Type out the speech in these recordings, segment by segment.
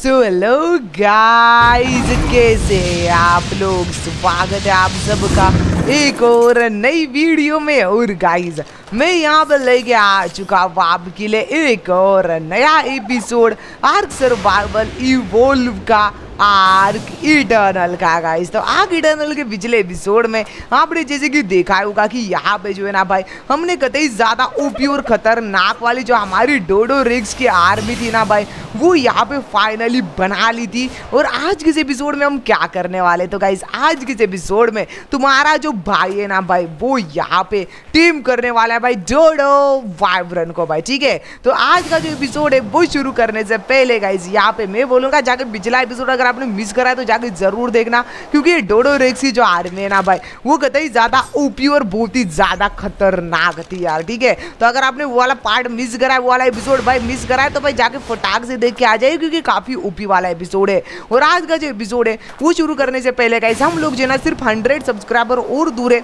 So hello guys, कैसे हैं आप लोग। स्वागत है आप सबका एक और नई वीडियो में। और गाइस मैं यहाँ पर लेके आ चुका हूँ आपके लिए एक और नया एपिसोड आर्क सर्वाइवल इवोल्व का, आर्क इटर्नल का। गाइस तो आर्क इटर्नल के पिछले एपिसोड में आपने जैसे कि देखा होगा कि यहाँ पे जो है ना भाई, हमने कतई ज़्यादा ओपी और खतरनाक वाली जो हमारी डोडो रिक्स की आर्मी थी ना भाई, वो यहाँ पे फाइनली बना ली थी। और आज के एपिसोड में हम क्या करने वाले, तो गाइस आज के एपिसोड में तुम्हारा जो भाई है ना भाई, वो यहाँ पे टीम करने वाला है भाई डोडो वाइब्रन को भाई। ठीक है, तो आज का जो एपिसोड है वो शुरू करने से पहले गाइस यहाँ पे मैं बोलूँगा जाके पिछला एपिसोड अगर आपने मिस करा है तो जाके जरूर देखना, क्योंकि ये डोडो रिक्स की जो आर्मी है ना भाई, वो कतई ज्यादा ओपी और बहुत ही ज्यादा खतरनाक थी यार। ठीक है, तो अगर आपने वो वाला पार्ट मिस करा है, वो वाला एपिसोड भाई मिस करा है, तो भाई जाके फटाक से देख के आ जाए, क्योंकि काफी ओपी वाला एपिसोड है। और आज का जो एपिसोड है वो शुरू करने से पहले गाइस हम लोग जो ना सिर्फ 100 सब्सक्राइबर और दूर है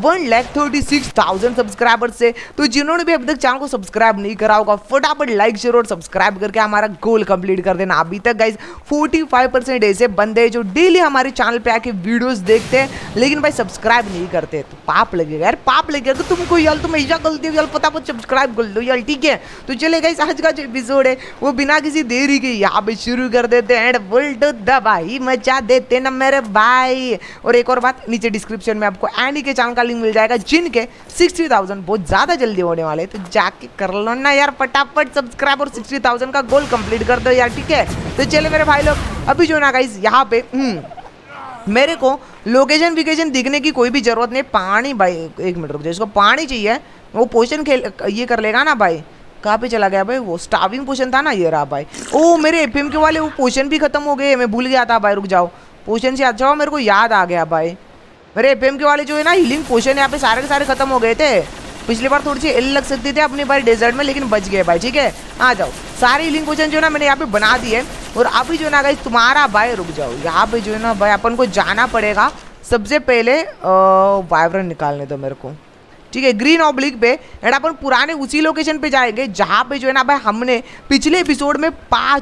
1,36,000 सब्सक्राइबर से। तो जिन्होंने भी अभी तक चैनल को सब्सक्राइब नहीं करा होगा, फटाफट लाइक शेयर और सब्सक्राइब करके हमारा गोल कंप्लीट कर देना। अभी तक गाइस 45% ऐसे बंदे जो डेली हमारे चैनल पे आके वीडियोस देखते हैं लेकिन भाई सब्सक्राइब नहीं करते, तो पाप लगेगा यार, पाप लगेगा तो तुमको यार, तुम ऐसा गलती यार, फटाफट सब्सक्राइब कर लो यार। ठीक है, तो चले गाइस आज का जो एपिसोड है वो बिना किसी देरी के यहाँ पे शुरू कर देते हैं। बुल्ट दबाई मचा देते ना मेरे भाई। और एक और बात, नीचे डिस्क्रिप्शन में आपको एनी के चैनल का लिंक मिल जाएगा, जिनके 60,000 बहुत ज्यादा जल्दी होने वाले, तो जाके कर लो ना यार फटाफट सब्सक्राइब और 60,000 का गोल कंप्लीट कर दो यार। ठीक है, तो चले मेरे भाई लोग, अभी जो ना गाइस यहाँ पे मेरे को लोकेशन विकेशन दिखने की कोई भी जरूरत नहीं। पानी भाई, एक मिनट रुक जाओ, इसको पानी चाहिए, वो पोशन खेल ये कर लेगा ना भाई। कहाँ पे चला गया भाई, वो स्टार्विंग पोशन था ना, ये रहा भाई। ओ मेरे एफएम के वाले वो पोशन भी खत्म हो गए, मैं भूल गया था भाई। रुक जाओ, पोशन से अच्छा हो, मेरे को याद आ गया भाई, मेरे एफएम के वाले जो है ना हीलिंग पोशन यहाँ पे सारे के सारे खत्म हो गए थे। पिछली बार थोड़ी सी एल लग सकती थी अपनी बार डेजर्ट में, लेकिन बच गए भाई। ठीक है, आ जाओ, सारे हीलिंग पोशन जो है ना मैंने यहाँ पे बना दिए। और अभी जो है ना गाइस तुम्हारा भाई, रुक जाओ, यहाँ पे जो है ना भाई अपन को जाना पड़ेगा सबसे पहले वाइब्रेंट निकालने दो मेरे को। ठीक है, ग्रीन ऑब्लिक पे, एंड अपन पुराने उसी लोकेशन पे जाएंगे जहाँ पे जो है ना भाई हमने पिछले एपिसोड में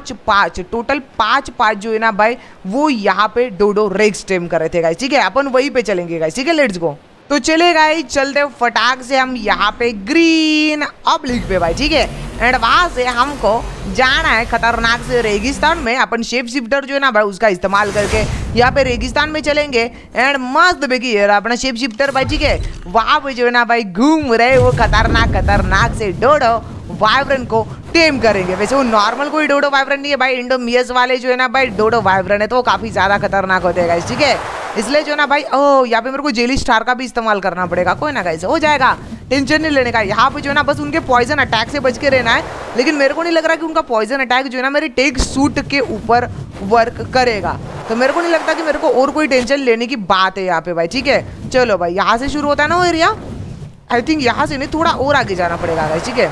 टोटल पाँच जो है ना भाई वो यहाँ पे डोडो रिक्स टेम कर रहे थे गाइस। ठीक है, अपन वहीं पे चलेंगे गाइस। ठीक है, लेट्स गो। तो चले गाइस चलते फटाक से हम यहाँ पे ग्रीन ऑब्लिक पे भाई। ठीक है, एंड वहां से हमको जाना है खतरनाक से रेगिस्तान में। अपन शेप शिफ्टर जो है ना भाई उसका इस्तेमाल करके यहाँ पे रेगिस्तान में चलेंगे, एंड मस्त बेगी अपना शेप शिफ्टर भाई। ठीक है, वहां पे जो है ना भाई घूम रहे वो खतरनाक से डोडो वाइब्रेंट को टेम करेंगे। वैसे वो नॉर्मल कोई डोडो वाइब्रेंट नहीं है भाई, इंडोमियस वाले जो है ना भाई डोडो वाइब्रेंट है, तो वो काफी ज्यादा खतरनाक होते हैं गाइस। ठीक है, इसलिए जो ना भाई ओह यहाँ पे मेरे को जेली स्टार का भी इस्तेमाल करना पड़ेगा। कोई ना गाइस, हो जाएगा, टेंशन नहीं लेने का। यहाँ पे जो है ना बस उनके पॉइजन अटैक से बच के रहना है, लेकिन मेरे को नहीं लग रहा कि उनका पॉइजन अटैक जो है ना मेरे टेक सूट के ऊपर वर्क करेगा, तो मेरे को नहीं लगता कि मेरे को और कोई टेंशन लेने की बात है यहाँ पे भाई। ठीक है, चलो भाई, यहाँ से शुरू होता है ना वो एरिया, आई थिंक यहाँ से नहीं, थोड़ा और आगे जाना पड़ेगा भाई। ठीक है,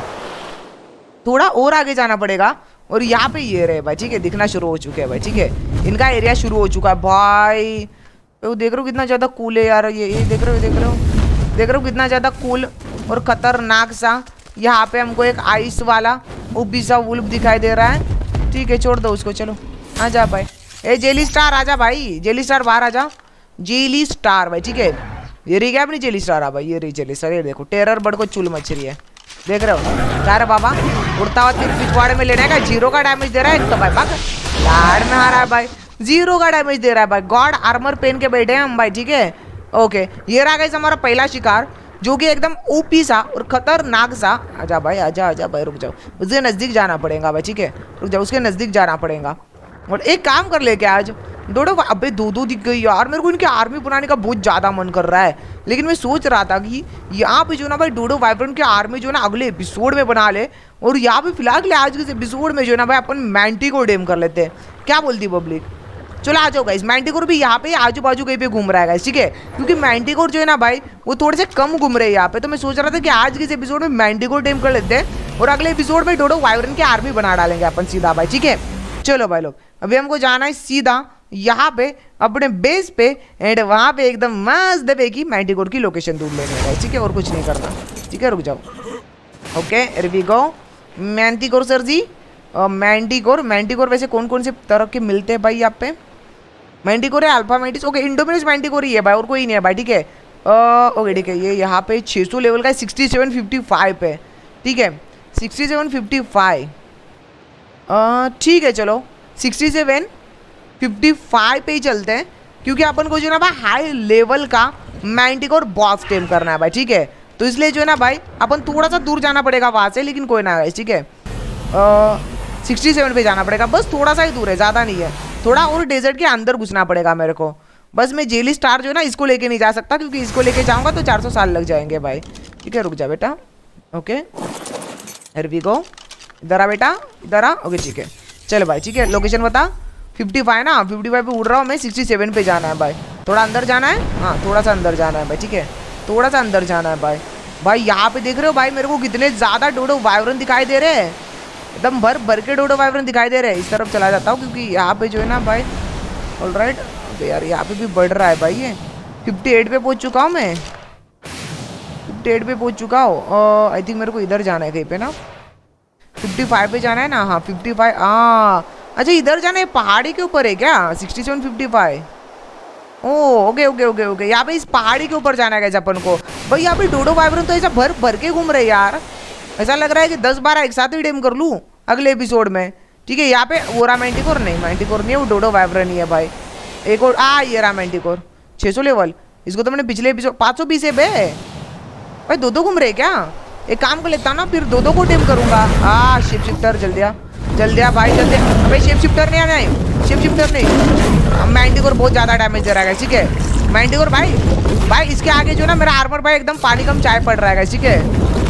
थोड़ा और आगे जाना पड़ेगा, और यहाँ पे ये रहे भाई। ठीक है, दिखना शुरू हो चुके हैं भाई। ठीक है, इनका एरिया शुरू हो चुका है भाई। वो देख रहे हो कितना ज़्यादा कूल है यार, ये देख रहे हो कितना ज़्यादा कूल और खतरनाक सा। यहाँ पे हमको एक आइस वाला ओपी सा वुल्फ दिखाई दे रहा है। ठीक है, छोड़ दो उसको, चलो आ जा भाई। ए जेली स्टार आजा भाई, जेली स्टार बाहर आजा, जेली स्टार भाई। ठीक है, ये रही क्या अपनी जेली स्टार, आ भाई, ये रही जेली स्टार। ये देखो टेरर बर्ड को चुल मच रही है, देख रहे हो। क्या रे बाबा, उड़ता हुआ तीर पिछवाड़े में लेने का, 0 का डैमेज दे रहा है तो भाई बाग लाड़ में आ रहा है भाई, 0 का डैमेज दे रहा है भाई। गॉड आर्मर पहन के बैठे हैं हम भाई। ठीक है, ओके, ये रहा गाइस हमारा पहला शिकार, जो कि एकदम ओपी सा और खतरनाक सा। आजा भाई, आजा भाई, रुक जाओ, उसके नज़दीक जाना पड़ेगा भाई। ठीक है, रुक जाओ, उसके नज़दीक जाना पड़ेगा। और एक काम कर ले क्या आज डोडो, अबे दो दिख गई यार। मेरे को इनकी आर्मी बनाने का बहुत ज़्यादा मन कर रहा है, लेकिन मैं सोच रहा था कि यहाँ पे जो ना भाई डोडो वाइब्रेंट की आर्मी जो ना अगले एपिसोड में बना ले, और यहाँ पे फिलहाल के लिए आज के एपिसोड में जो ना भाई अपन मैंटिकोर डेम कर लेते हैं। क्या बोलती पब्लिक, चलो आ जाओ गाइस। मैंटिकोर भी यहाँ पे आजू बाजू कहीं पे घूम रहा है गाइस। ठीक है, क्योंकि मैंटिकोर जो है ना भाई वो थोड़े से कम घूम रहे हैं यहाँ पे, तो मैं सोच रहा था कि आज के इस एपिसोड में मैंटिकोर डेम कर लेते हैं, और अगले एपिसोड में डोडो वाइब्रेंट की आर्मी बना डालेंगे अपन सीधा भाई। ठीक है, चलो भाई लोग, अभी हमको जाना है सीधा यहाँ पे अपने बेस पे, एंड वहाँ पे एकदम मस्त दबे की मैंटिकोर की लोकेशन ढूंढ लेने है। ठीक है, और कुछ नहीं करना। ठीक है, रुक जाओ, okay, we go manticore sir जी, मैंटिकोर। मैंटिकोर वैसे कौन कौन से तरह के मिलते हैं भाई यहाँ पे? मैंटिकोर है, alpha mantis, okay indominus manticore ही है भाई, और कोई नहीं है भाई, ठीक है। ओके ठीक है, ये यहाँ पे 600 लेवल का है, 6755 पे, ठीक है 6755। ठीक है चलो 6755 पे ही चलते हैं, क्योंकि अपन को जो है ना भाई हाई लेवल का मैंटिकोर बॉस टेम करना है भाई, ठीक है। तो इसलिए जो है ना भाई अपन थोड़ा सा दूर जाना पड़ेगा वहाँ से, लेकिन कोई ना है, ठीक है। 67 पे जाना पड़ेगा, बस थोड़ा सा ही दूर है, ज़्यादा नहीं है, थोड़ा और डेजर्ट के अंदर घुसना पड़ेगा मेरे को। बस मैं जेली स्टार जो है ना इसको लेके नहीं जा सकता, क्योंकि इसको लेके जाऊंगा तो 400 साल लग जाएंगे भाई, ठीक है। रुक जा बेटा, ओके हियर वी गो, इधर आ बेटा, इधर आ, ओके ठीक है। चल भाई ठीक है, लोकेशन बता। 55 ना, 55 पे उड़ रहा हूँ मैं, 67 पे जाना है भाई, थोड़ा अंदर जाना है, हाँ थोड़ा सा अंदर जाना है भाई, ठीक है थोड़ा सा अंदर जाना है भाई। भाई यहाँ पे देख रहे हो भाई मेरे को कितने ज़्यादा डोडो वाइब्रेंट दिखाई दे रहे हैं, एकदम भर भर के डोडो वाइब्रेंट दिखाई दे रहे हैं। इस तरफ चला जाता हूँ, क्योंकि यहाँ पे जो है ना भाई, ऑलराइट यार यहाँ पे भी बढ़ रहा है भाई, ये 58 पे पहुँच चुका हूँ मैं, 58 पे पहुँच चुका हूँ। आई थिंक मेरे को इधर जाना है कहीं पे ना, 55 पे जाना है ना, हाँ 55, हाँ अच्छा इधर जाना है, पहाड़ी के ऊपर है क्या 6755? Oh okay okay okay okay, यहाँ पे इस पहाड़ी के ऊपर जाना है कैसे अपन को भाई। यहाँ पे डोडो वाइब्रेंट तो ऐसा भर भर के घूम रहे यार, ऐसा लग रहा है कि 10-12 एक साथ ही डेम कर लूँ अगले एपिसोड में, ठीक है। यहाँ पे वो रहा मैंटिकोर, नहीं मैंटिकोर नहीं है, वो डोडो वाइब्रेंट ही है भाई। एक और ये रहा मैंटिकोर, 600 लेवल, इसको तो मैंने पिछले एपिसोड 520 है बे भाई। दो घूम रहे क्या? एक काम कर लेता हूँ ना, फिर दो को टेम करूँगा। शिप शिफ्टर जल्दी आ भाई, जल्दी भाई, शिप शिफ्टर नहीं आना है, शिप शिफ्टर नहीं। मैंटिकोर बहुत ज़्यादा डैमेज दे रहा है, ठीक है मैंटिकोर भाई इसके आगे जो ना मेरा आर्मर भाई एकदम पानी कम चाय पड़ रहा है, ठीक है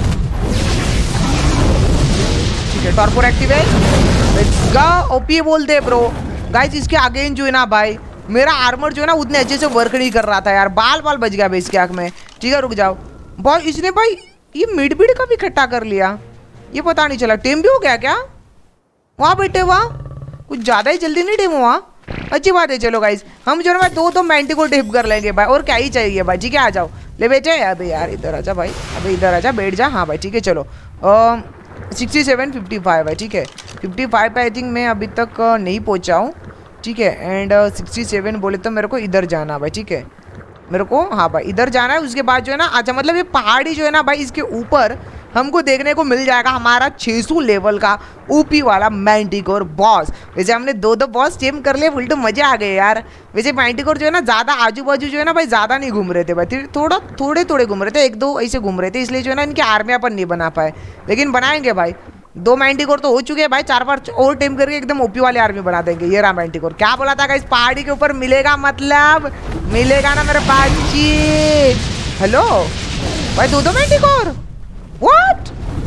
ठीक है। Torpor activate, let's go, OP बोलते हैं ब्रो। गाइस इसके आगे जो है ना भाई मेरा आर्मर जो है ना उतने अच्छे से वर्क नहीं कर रहा था यार, बाल बच गया भाई इसके आँख में, ठीक है। रुक जाओ भाई, इसने भाई ये मिड बीड का भी इकट्ठा कर लिया, ये पता नहीं चला। टेम भी हो गया क्या वहाँ बेटे? वहाँ कुछ ज़्यादा ही जल्दी नहीं टेम हुआ, अच्छी बात है। चलो गाइस हम जो है ना दो मैंटिकोर टेप कर लेंगे भाई, और क्या ही चाहिए भाई, ठीक है। आ जाओ ले बेटे, अबे यार इधर आजा भाई, अबे इधर आजा, बैठ जा, हाँ भाई ठीक है। चलो 6755 है, ठीक है 55 पे आई थिंक मैं अभी तक नहीं पहुँचा हूँ, ठीक है। एंड 67 बोले तो मेरे को इधर जाना भाई, ठीक है मेरे को, हाँ भाई इधर जाना है। उसके बाद जो है ना, अच्छा मतलब ये पहाड़ी जो है ना भाई, इसके ऊपर हमको देखने को मिल जाएगा हमारा 600 लेवल का ओपी वाला मैंटिकोर बॉस। वैसे हमने दो बॉस टेम कर लिए, उल्टे मजे आ गए यार। वैसे मैंटिकोर जो है ना ज़्यादा आजू बाजू जो है ना भाई ज़्यादा नहीं घूम रहे थे भाई, थोड़े घूम रहे थे, 1-2 ऐसे घूम रहे थे, इसलिए जो है ना इनकी आर्मी अपन नहीं बना पाए, लेकिन बनाएंगे भाई। 2 मैंटिकोर तो हो चुके हैं भाई, 4 और टेम करके एकदम ओपी वाली आर्मी बना देंगे। ये रहा मैंटिकोर, क्या बोला था इस पहाड़ी के ऊपर मिलेगा, मतलब मिलेगा ना मेरे बाजी। हेलो भाई, 2 मैंटिकोर, व्हाट?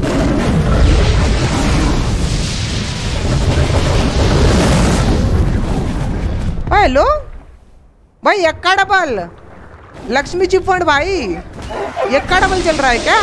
हेलो भाई, यक्का डबल लक्ष्मी चिप फंड भाई, यक्का डबल चल रहा है क्या?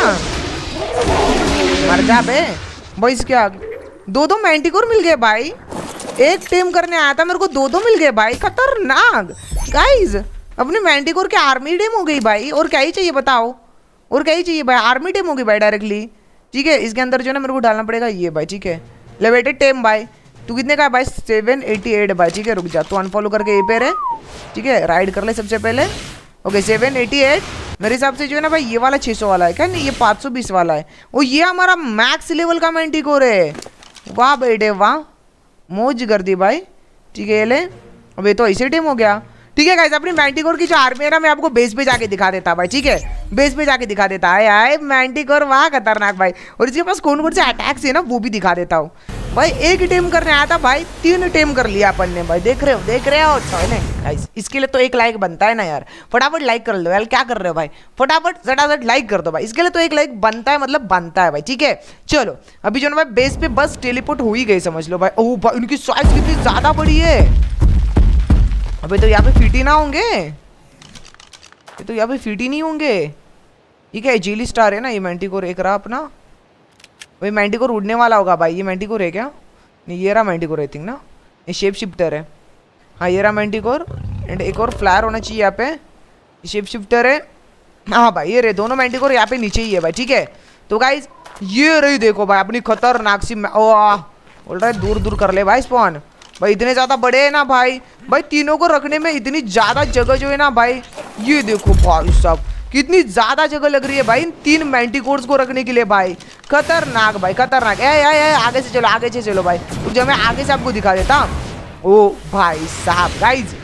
मर जा बे भाई, इसके आगे 2 मैंटिकोर मिल गए भाई। एक टीम करने आया था, मेरे को 2 मिल गए भाई, खतरनाक। गाइज अपने मैंटिकोर की आर्मी टीम हो गई भाई, और क्या ही चाहिए बताओ, और क्या ही चाहिए भाई, आर्मी टीम हो गई भाई डायरेक्टली, ठीक है। इसके अंदर जो है ना मेरे को डालना पड़ेगा ये भाई, ठीक है। ले बेटे टेम भाई, तू कितने का है भाई? 788 भाई, ठीक है। रुक जा, तू अनफॉलो करके यहीं पे रहे, ठीक है। राइड कर ले सबसे पहले, ओके 788। मेरे हिसाब से जो है ना भाई ये वाला 600 वाला है क्या? नहीं, ये 520 वाला है। वो ये हमारा मैक्स लेवल का मैंटिकोर है। वाह बेटे वाह, मौज कर दी भाई, ठीक है। ये ले, अब ये तो ऐसे टीम हो गया, ठीक है गाइस। अपनी मैंटिकोर की जो आर्मी है ना मैं आपको बेस पे जाके दिखा देता भाई, ठीक है। बेस पे जाके दिखा देता है यार मैंटिकोर, वाह खतरनाक भाई। और इसके पास कौन कौन से अटैक्स है ना वो भी दिखा देता हूँ भाई। एक टीम करने आया था भाई, 3 टीम कर लिया अपन ने भाई, देख रहे हो गाइस। इसके लिए तो 1 लाइक बनता है ना यार, फटाफट लाइक कर लो यार, क्या कर रहे हो भाई, फटाफट झटाझट लाइक कर दो भाई, इसके लिए तो 1 लाइक बनता है, मतलब बनता है भाई, ठीक है। चलो अभी जो ना भाई बेस पे बस टेलीपोर्ट हो ही गई समझ लो भाई। ओह भाई उनकी साइज कितनी ज्यादा बड़ी है, अबे तो यहाँ पे फिट ही ना होंगे, ये तो यहाँ पे फिट ही नहीं होंगे, ठीक है। जेली स्टार है ना ये मैंटिकोर, एक रहा अपना भाई, मैंटिकोर उड़ने वाला होगा भाई। ये मैंटिकोर है क्या? नहीं, ये रहा मैंटिकोर आई थिंक ना, ये शेप शिफ्टर है, हाँ ये रहा मैंटिकोर। एंड एक और फ्लायर होना चाहिए यहाँ पे, शेप शिफ्टर है, हाँ भाई ये रहे दोनों मैंटिकोर यहाँ पे नीचे ही है भाई, ठीक है। तो गाइज ये रही देखो भाई अपनी खतरनाक सी बोल रहा है दूर दूर कर ले भाई स्पॉन। भाई इतने ज्यादा बड़े हैं ना भाई, भाई तीनों को रखने में इतनी ज्यादा जगह जो है ना भाई, ये देखो भाई साहब कितनी ज्यादा जगह लग रही है भाई इन 3 मैंटिकोर्स को रखने के लिए भाई। खतरनाक भाई खतरनाक। आगे से चलो आगे से चलो भाई, जब मैं आगे से आपको दिखा देता। ओ भाई साहब गाइज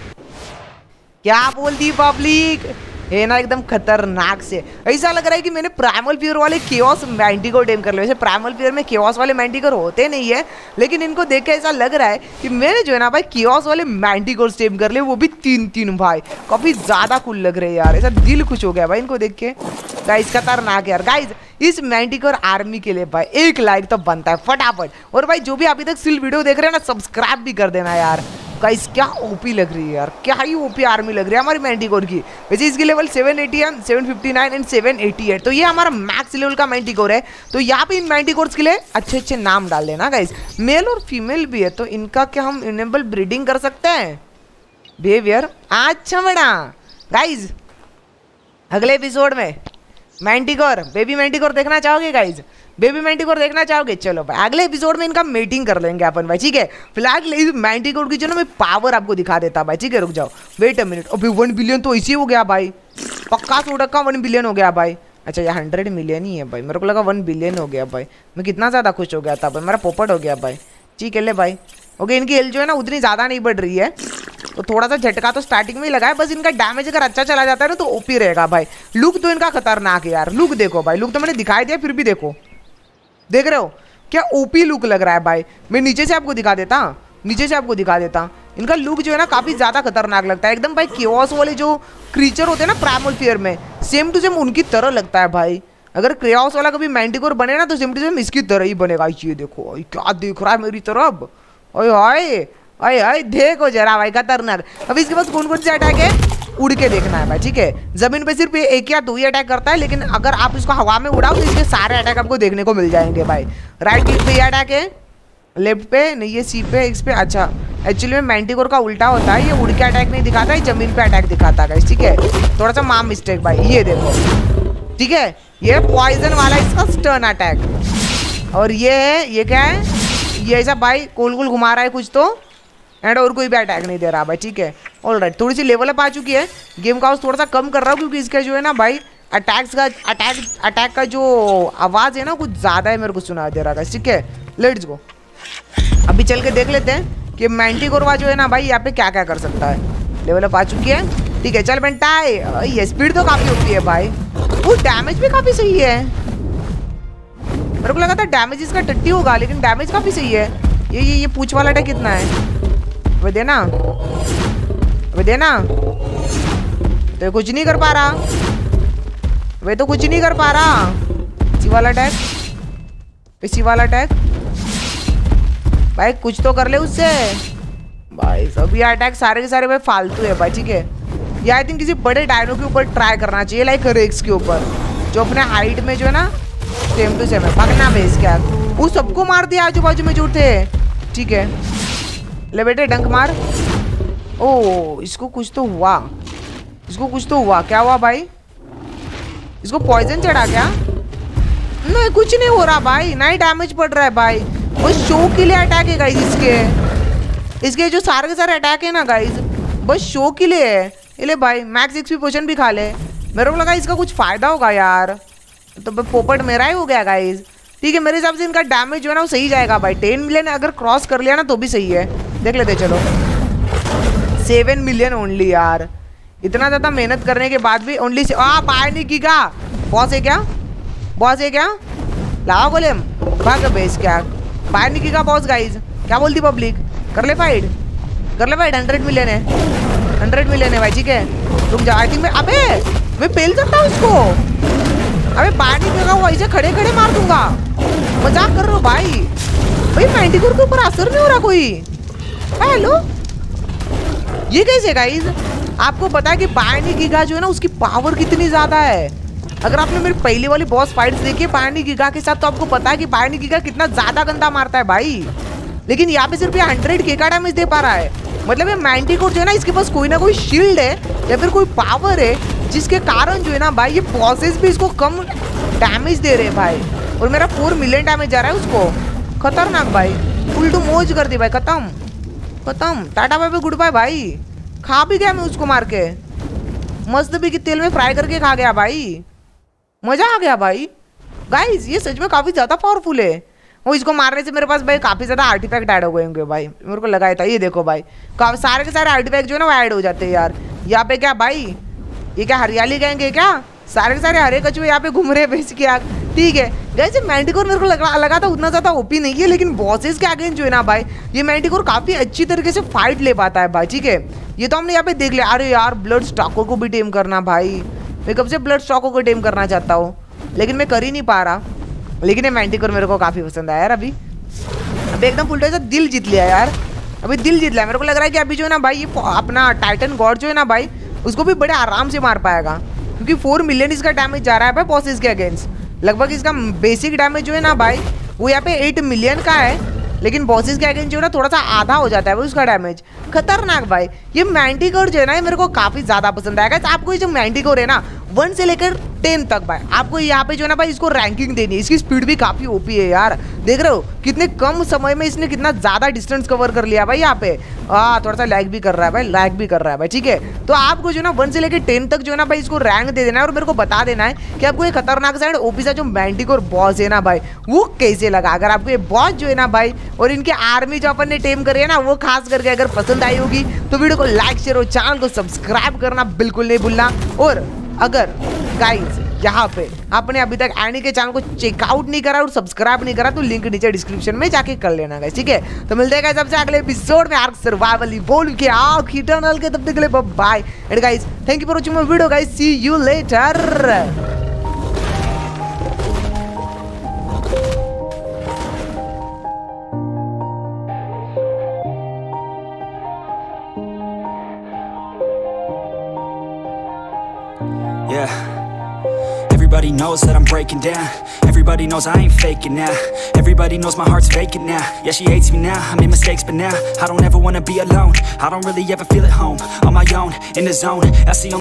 क्या बोलती पब्लिक है ना, एकदम खतरनाक से। ऐसा लग रहा है कि मैंने प्राइमल फियर वाले केओस मैंटिकोर टेम कर लिया। वैसे प्राइमल फियर में केओस वाले मैंटिकोर होते नहीं है, लेकिन इनको देख के ऐसा लग रहा है कि मैंने जो है ना भाई केओस वाले मैंटिकोर टेम कर लिए, वो भी 3 भाई। काफी ज्यादा कूल लग रहे हैं यार, ऐसा दिल खुश हो गया भाई इनको देख के। गाइस खतरनाक यार। गाइस इस मैंटिकोर आर्मी के लिए भाई 1 लाइक तो बनता है फटाफट। और भाई जो भी अभी तक सिल वीडियो देख रहे हैं ना, सब्सक्राइब भी कर देना यार। गाइस क्या ओपी लग रही है यार, क्या ही ओपी आर्मी लग रही है हमारी मैंटिकोर की। वैसे इसकी लेवल 780 है, 759 एंड 788। तो ये हमारा मैक्स लेवल का मैंटिकोर है। तो यहाँ पे इन मैंटिकोर्स के लिए अच्छे अच्छे नाम डाल देना गाइस। मेल और फीमेल भी है, तो इनका क्या हम इनेबल ब्रीडिंग कर सकते हैं? बिहेवियर अच्छा बड़ा गाइस। अगले एपिसोड में मैंटिकोर बेबी मैंटिकोर देखना चाहोगे गाइज? बेबी मैंटिकोर देखना चाहोगे? चलो भाई अगले एपिसोड में इनका मीटिंग कर लेंगे अपन भाई, ठीक है। फिलहाल इस मैंटिकोर की जो ना मैं पावर आपको दिखा देता भाई, ठीक है। रुक जाओ, वेट अ मिनट। अभी 1 बिलियन तो इसी हो गया भाई, पक्का 100% 1 बिलियन हो गया भाई। अच्छा ये 100 मिलियन ही है भाई, मेरे को लगा 1 बिलियन हो गया भाई। मैं कितना ज़्यादा खुश हो गया था भाई, मेरा पोपट हो गया भाई। ठीक है ले भाई। ओके इनकी हेल्थ जो है ना उतनी ज़्यादा नहीं बढ़ रही है, तो थोड़ा सा झटका तो स्टार्टिंग में ही लगा है। बस इनका डैमेज अगर अच्छा चला जाता है ना तो ओपी रहेगा भाई। लुक तो इनका खतरनाक है यार। लुक देखो भाई, लुक तो मैंने दिखाई दिया, फिर भी देखो, देख रहे हो क्या ओपी लुक लग रहा है भाई। मैं नीचे से आपको दिखा देता, नीचे से आपको दिखा देता। इनका लुक जो है ना काफ़ी ज़्यादा खतरनाक लगता है एकदम भाई। केओस वाले जो क्रीचर होते हैं ना प्राइमल फियर में, सेम टू सेम उनकी तरह लगता है भाई। अगर केओस वाला कभी मैंटिकोर बने ना तो सेम टू सेम इसकी तरह ही बनेगा। ये देखो क्या दिख रहा है मेरी तरफ, ओए हाय अरे अरे देखो जरा भाई खतरनाक। अब इसके पास कौन कौन से अटैक है उड़ के देखना है भाई, ठीक है। जमीन पे सिर्फ 1 या 2 ही अटैक करता है, लेकिन अगर आप इसको हवा में उड़ाओ तो इसके सारे अटैक आपको देखने को मिल जाएंगे भाई। राइट क्लिक पे ये अटैक है, लेफ्ट पे नहीं, ये सी पे इस पे। अच्छा एक्चुअली में मैंटिकोर का उल्टा होता है, ये उड़ के अटैक नहीं दिखाता है, जमीन पे अटैक दिखाता है, ठीक है। थोड़ा सा माम मिस्टेक भाई। ये देखो ठीक है, ये पॉइजन वाला इसका स्टर्न अटैक। और ये है, ये क्या है, ये ऐसा भाई गोल गोल घुमा रहा है कुछ तो, एंड और कोई भी अटैक नहीं दे रहा भाई, ठीक है। ऑलराइट थोड़ी सी लेवल अप आ चुकी है। गेम का थोड़ा सा कम कर रहा हूँ क्योंकि इसका जो है ना भाई अटैक का जो आवाज़ है ना कुछ ज़्यादा है, मेरे को सुना दे रहा है, ठीक है। लेट्स गो, अभी चल के देख लेते हैं कि मैंटिकोर जो है ना भाई यहाँ पे क्या क्या कर सकता है। लेवल अप आ चुकी है, ठीक है। चल बेंटाई, ये स्पीड तो काफ़ी होती है भाई, वो डैमेज भी काफ़ी सही है। मेरे को लगा था डैमेज इसका टट्टी होगा, लेकिन डैमेज काफ़ी सही है। ये पूछ वाला अटैक कितना है? वे देना, वे देना। तो कुछ नहीं कर पा रहा, वे तो कुछ नहीं कर पा रहा। सी वाला अटैक, सी वाला अटैक भाई, कुछ तो कर ले उससे भाई। सब ये अटैक सारे के सारे भाई फालतू है भाई, ठीक है। ये आई थिंक किसी बड़े डायनो के ऊपर ट्राई करना चाहिए, लाइक रेक्स के ऊपर, जो अपने हाइट में जो है ना सेम टू सेम है। भागना बेस क्या, वो सबको मार दिया आजू बाजू में जो थे, ठीक है। ले बेटे डंक मार। ओ इसको कुछ तो हुआ, इसको कुछ तो हुआ। क्या हुआ भाई? इसको पॉइजन चढ़ा क्या? नहीं कुछ नहीं हो रहा भाई, ना ही डैमेज पड़ रहा है भाई। बस शो के लिए अटैक है गाइस इसके जो सारे के सारे अटैक है ना गाइस, बस शो के लिए है। ले भाई मैक्स एक्सपी पोशन भी खा ले। मेरे को लगा इसका कुछ फायदा होगा यार, तो पोपट मेरा ही हो गया गाइस, ठीक है। मेरे हिसाब से इनका डैमेज जो है ना वो सही जाएगा भाई। 10 मिलियन अगर क्रॉस कर लिया ना तो भी सही है। देख लेते चलो। 7 मिलियन ओनली यार, इतना ज़्यादा मेहनत करने के बाद भी ओनली पायनिकी का बॉस है क्या? बॉस है क्या? लाओ गोलेम भाग बेस क्या पायनिकी का बॉस गाइज। क्या बोलती पब्लिक? कर ले फाइट, कर ले फाइट। 100 मिलियन है, 100 मिलियन है भाई, ठीक है। रुक जा, आई थिंक मैं अबे मैं पेल सकता हूँ उसको। अबे पायनिकी का वो ऐसे खड़े खड़े मार दूंगा, मजाक कर रहे हो भाई? भाई मैंटिकोर के ऊपर असर नहीं हो रहा कोई। हेलो ये कैसे गाइज? आपको पता है कि पायनिकी का जो है ना उसकी पावर कितनी ज़्यादा है। अगर आपने मेरी पहली वाली बॉस फाइट्स देखी है पायनिकी के साथ, तो आपको पता है कि पायनिकी कितना ज़्यादा गंदा मारता है भाई। लेकिन यहाँ पे सिर्फ ये 100K का डैमेज दे पा रहा है। मतलब ये मैंटिकोर जो है ना इसके पास कोई ना कोई शील्ड है या फिर कोई पावर है, जिसके कारण जो है ना भाई ये बॉसेस भी इसको कम डैमेज दे रहे हैं भाई। और मेरा 4 मिलियन डैमेज जा रहा है उसको, खतरनाक भाई। फुल टू मौज कर दी भाई। खत्म खत्म, tata bye bye goodbye भाई। खा भी गया मैं उसको मार के, मस्त भी कि तेल में फ्राई करके खा गया भाई, मजा आ गया भाई। गाइस ये सच में काफी ज्यादा पावरफुल है। वो इसको मारने से मेरे पास भाई काफी ज्यादा आर्टिफैक्ट ऐड हो गए होंगे भाई, मेरे को लगाया था। ये देखो भाई सारे के सारे आर्टिफैक्ट जो है ना वो ऐड हो जाते हैं यार। यहाँ पे क्या भाई, ये क्या हरियाली गैंग है क्या? सारे के सारे हरे कछुए यहाँ पे घूम रहे हैं बेच के आग। ठीक है गाइस, ये मैंटिकोर मेरे को लगा था उतना ज्यादा ओपी नहीं है, लेकिन बॉसेस के अगेंस्ट जो है ना भाई ये मैंटिकोर काफी अच्छी तरीके से फाइट ले पाता है भाई। ठीक है, ये तो हमने यहाँ पे देख लिया। अरे यार ब्लड स्टॉकर को भी टेम करना भाई, मैं कब से ब्लड स्टॉकर को टेम करना चाहता हूँ लेकिन मैं कर ही नहीं पा रहा। लेकिन ये मैंटिकोर मेरे को काफी पसंद आया यार। अभी एकदम फुल टाइम से दिल जीत लिया यार, अभी दिल जीत लिया। मेरे को लग रहा है कि अभी जो है ना भाई ये अपना टाइटन गॉड जो है ना भाई उसको भी बड़े आराम से मार पाएगा, क्योंकि 4 मिलियन इसका डैमेज जा रहा है भाई बॉसेस के अगेंस्ट। लगभग इसका बेसिक डैमेज जो है ना भाई वो यहाँ पे 8 मिलियन का है, लेकिन बॉसेस के अगेंस्ट जो है ना थोड़ा सा आधा हो जाता है वो उसका डैमेज। खतरनाक भाई, ये मैंटिकोर जो है ना ये मेरे को काफी ज्यादा पसंद आएगा। आपको ये जो मैंटिकोर है ना 1 से लेकर 10 तक भाई आपको यहाँ पे जो है ना भाई इसको रैंकिंग देनी है। इसकी स्पीड भी काफी ओपी है यार, देख रहे हो कितने कम समय में इसने कितना ज्यादा डिस्टेंस कवर कर लिया भाई। यहाँ पे थोड़ा सा लैग भी कर रहा है भाई, लैग भी कर रहा है भाई। ठीक है, तो आपको जो है ना 1 से लेकर 10 तक जो है ना भाई इसको रैंक दे देना है और मेरे को बता देना है कि आपको ये खतरनाक साइड ओपी सा जो मैंटिकोर बॉस है ना भाई वो कैसे लगा। अगर आपको ये बॉस जो है ना भाई और इनके आर्मी जो अपन ने टेम करी है ना वो खास करके अगर पसंद आई होगी तो वीडियो को लाइक शेयर और चैनल को सब्सक्राइब करना बिल्कुल नहीं भूलना। और अगर गाइस यहाँ पे आपने अभी तक एनी के चैनल को चेकआउट नहीं करा और सब्सक्राइब नहीं करा तो लिंक नीचे डिस्क्रिप्शन में जाके कर लेना गाइस। ठीक है, तो मिलते हैं गाइस सबसे अगले एपिसोड में आर्क सर्वाइवल इवोल्व के आर्क इटर्नल के। तब तक के लिए bye and guys thank you for watching my video guys, see you later. Yeah, everybody knows that I'm breaking down. Everybody knows I ain't faking now. Everybody knows my heart's faking now. Yeah, she hates me now, I made mistakes but now I don't ever wanna be alone. I don't really ever feel at home, on my own, in the zone. That's the only